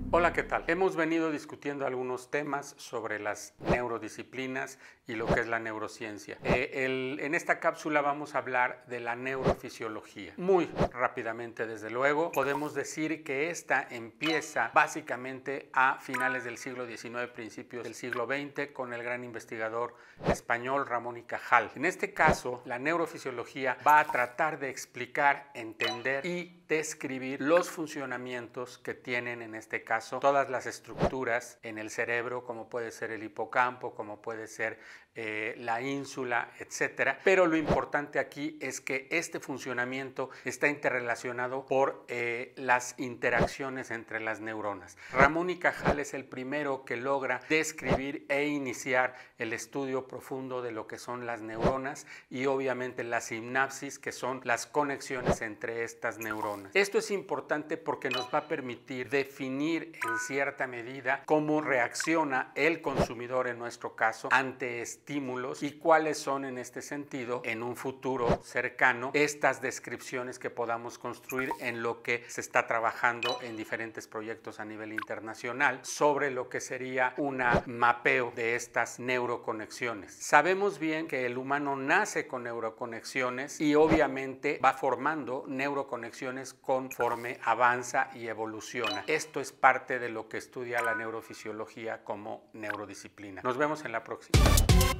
Hola, ¿qué tal? Hemos venido discutiendo algunos temas sobre las neurodisciplinas y lo que es la neurociencia. En esta cápsula vamos a hablar de la neurofisiología. Muy rápidamente, desde luego, podemos decir que esta empieza básicamente a finales del siglo XIX, principios del siglo XX, con el gran investigador español Ramón y Cajal. En este caso, la neurofisiología va a tratar de explicar, entender y describir los funcionamientos que tienen, en este caso, todas las estructuras en el cerebro, como puede ser el hipocampo, como puede ser la ínsula, etcétera. Pero lo importante aquí es que este funcionamiento está interrelacionado por las interacciones entre las neuronas. Ramón y Cajal es el primero que logra describir e iniciar el estudio profundo de lo que son las neuronas y obviamente la sinapsis, que son las conexiones entre estas neuronas. Esto es importante porque nos va a permitir definir en cierta medida cómo reacciona el consumidor, en nuestro caso, ante estímulos y cuáles son, en este sentido, en un futuro cercano, estas descripciones que podamos construir en lo que se está trabajando en diferentes proyectos a nivel internacional sobre lo que sería un mapeo de estas neuroconexiones. Sabemos bien que el humano nace con neuroconexiones y obviamente va formando neuroconexiones conforme avanza y evoluciona. Esto es parte de lo que estudia la neurofisiología como neurodisciplina. Nos vemos en la próxima.